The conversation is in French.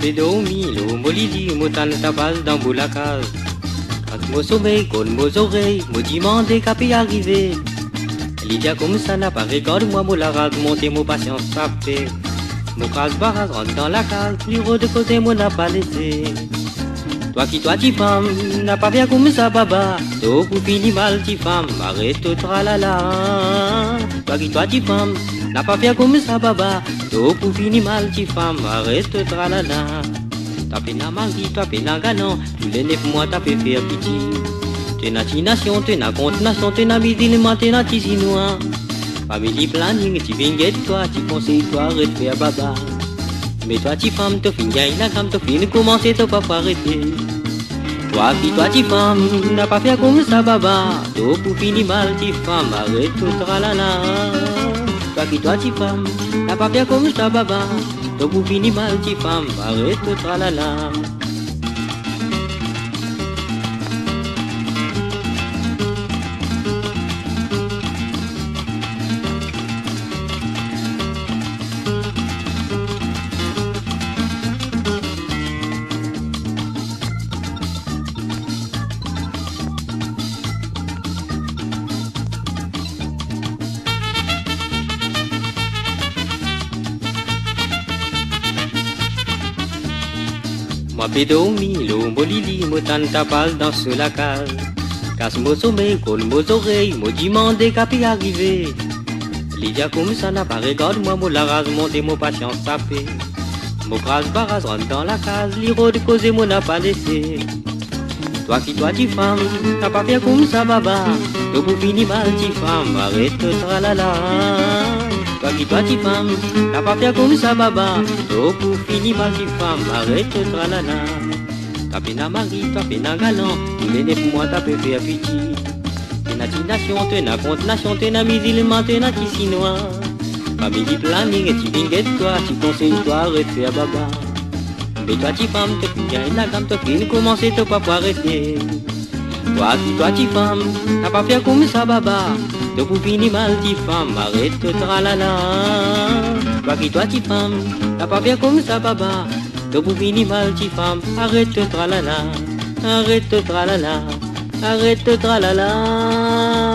Pédomi, l'eau molidi, motan tapal dans bout la case. Quand mon sommeil, con mes oreilles, me demande qu'à arriver. Lydia comme ça n'a pas regardé moi, mon larade, monter mon patience sapé. Mon casse barrage rentre dans la case, plus haut de côté, mon n'a pas laissé. Toi qui toi, ti femme, n'a pas bien comme ça, baba. Toi pour finir mal, ti femme, arrête tout tralala. Toi qui toi, ti femme, n'a pas bien comme ça, baba. Toi pour finir mal, ti femme, arrête tout tralala. T'as peine à mari, t'as peine à galant, tous les 9 mois, t'as fait faire pitié. T'es na nation, t'es na contre nation, t'es na musulman, t'es na tisinois. Family planning, tu vingues toi, tu conseilles toi, arrête faire baba. Mais toi, tu femme, te fin gagne la gamme, te fin commencer, te pas arrêter. Toi, tu femme, n'a pas fait comme ça, baba. Toi, pour finir mal, tu femme, arrête tout tralala. Toi, tu femme, n'a pas fait comme ça, baba. Toi, pour finir mal, tu femme, arrête tout tralala. Moi pédomi, l'eau molili, me tente tapal dans sous la case. Casse mon sommeil, colle mes oreilles, me demande qu'à arriver. Lydia comme ça n'a pas regardé moi, mon larage monter mon patience sapé. Mon crase barrage rentre dans la case, l'iro de causer mon n'a pas laissé. Toi qui toi, ti femme, n'a pas fait comme ça, baba. Toi pour finir mal, ti femme, arrête tralala. Toi qui toi, ti femme, n'a pas fait comme ça, baba. Toi pour finir mal, ti femme, arrête tralala. T'as peine à mari, t'as peine à galant, tous les 9 mois, t'as fait faire pitié. T'es na nation, t'es na contre nation, t'es na musulman, t'es na tisinois. Family planning, et tu vingues toi, tu conseilles toi, arrête faire baba. Mais toi, ti femme, te fin la gamme, te fin commencer, te pas arrêter. Toi, ti femme, n'a pas fait comme ça, baba. Toi pour finir mal, ti femme, arrête tralala. Toi, ti femme, n'a pas fait comme ça, baba. Toi pour finir mal, ti femme, arrête tralala. Arrête tralala. Arrête tralala.